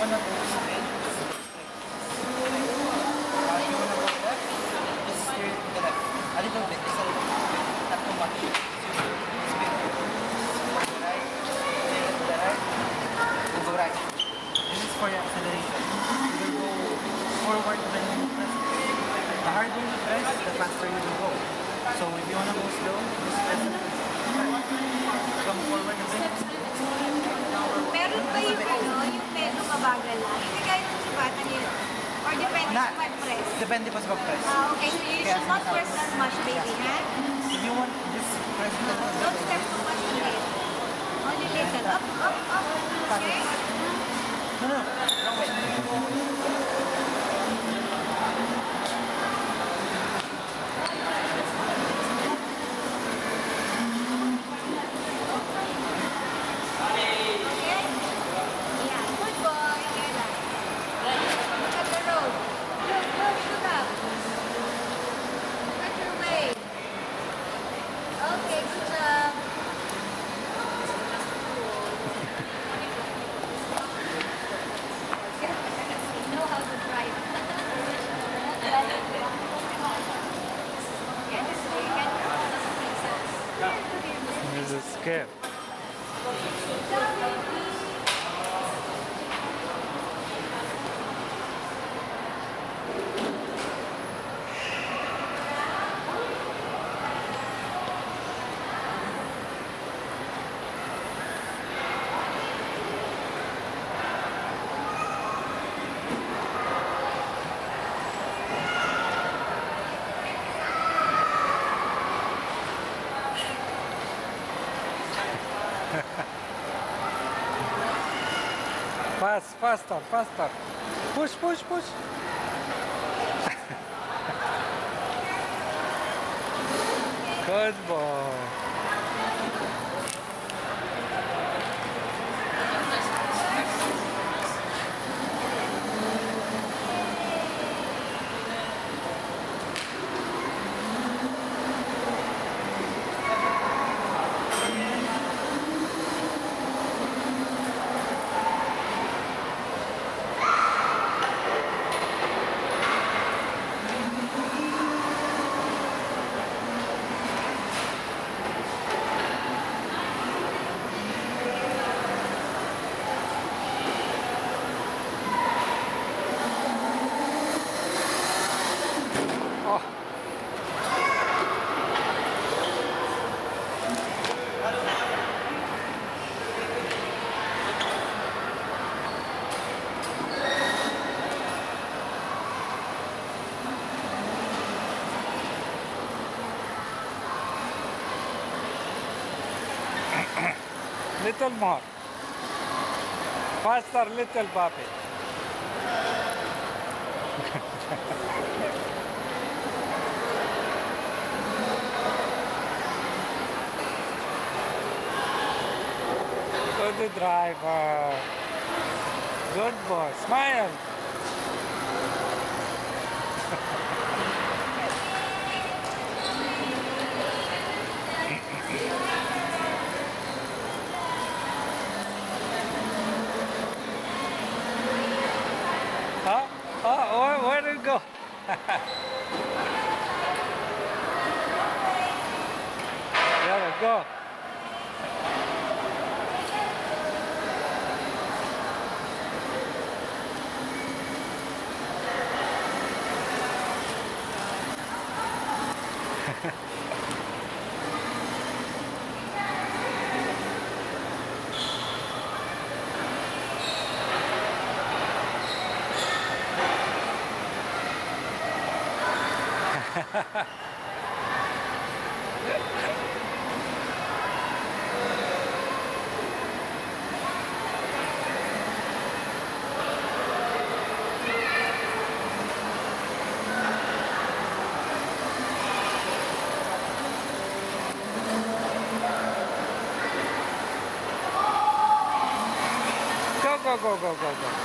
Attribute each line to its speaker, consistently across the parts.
Speaker 1: wanna go straight, if you wanna go left, just steer to the left. A little bit, just a little bit. Not too much. Spin. Go right, steer to the right, we'll go right. This is for your acceleration. You will go forward when you press. The harder you press, the faster you will go. So if you wanna go slow, just press it. Come forward a bit.
Speaker 2: Meron ba yung yung medyo mabagal lang? Hindi kayo ng subatan yun? Or depende sa mag-press?
Speaker 1: Depende pa sa mag-press.
Speaker 2: Okay, so you should not press that much, baby, ha?
Speaker 1: If you want, just press it a little bit.
Speaker 2: Don't press too much on it. Only listen. Up, up, up. Okay?
Speaker 1: No, wrong way.
Speaker 3: This is scared. Faster, faster. Push, push, push. Good boy. Little more. Faster, little puppy. Good driver. Good boy. Smile. Where did it go? There we go. Go, go, go, go, go.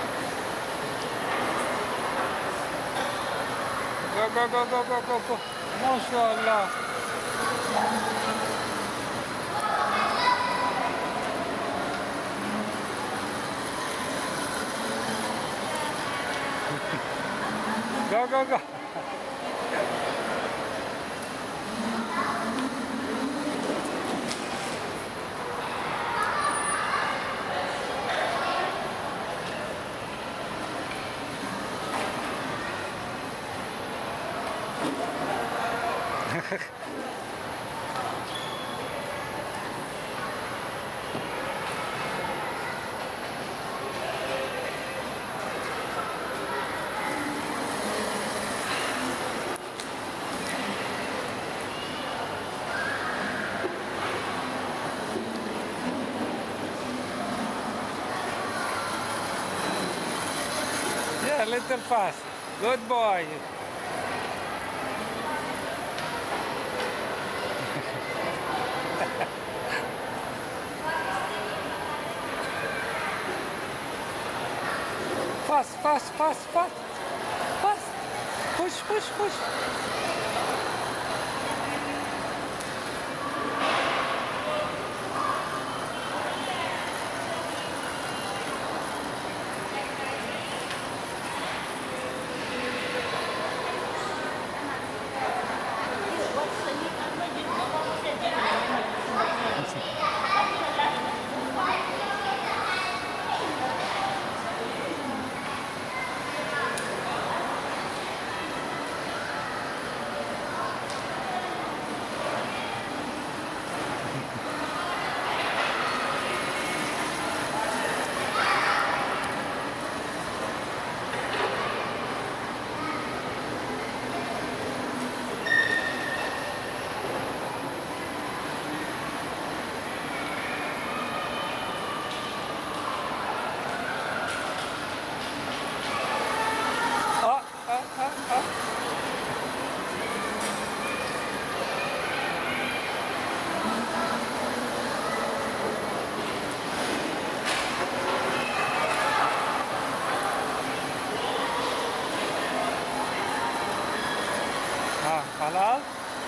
Speaker 3: Go, go, go, go, go, go, go. ما شاء الله. Go, go, go. Yeah, a little fast. Good boy. Fast, fast, fast, fast. Fast. Push, push, push. خلاص.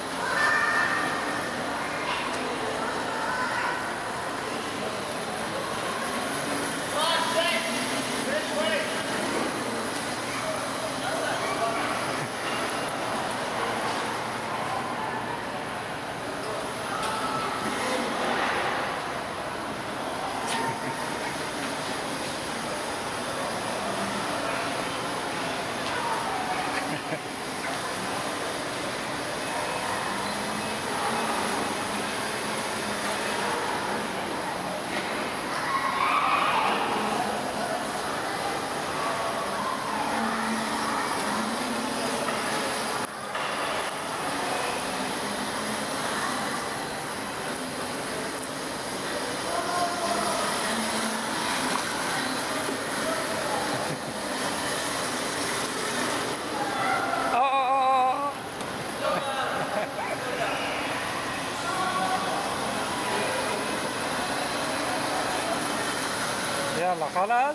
Speaker 3: يلا خلاص.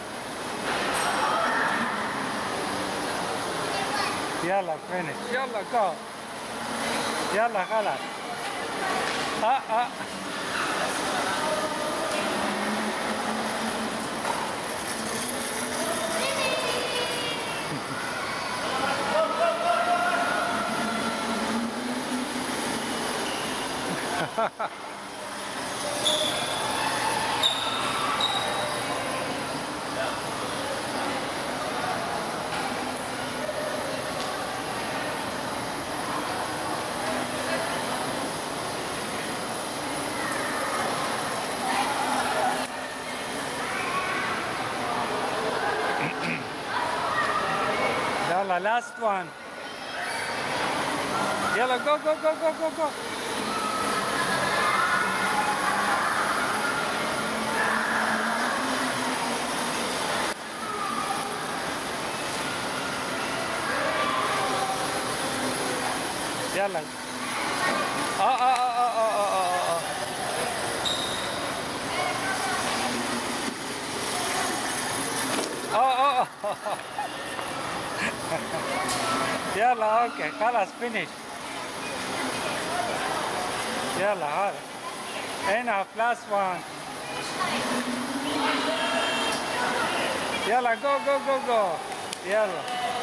Speaker 3: يلا finish. يلا go. يلا خلاص. يلا last one. يلا go go go go go go. يلا. يلا اوكي خلاص finish. يلا هذا هنا بلس 1. يلا جو جو جو جو. يلا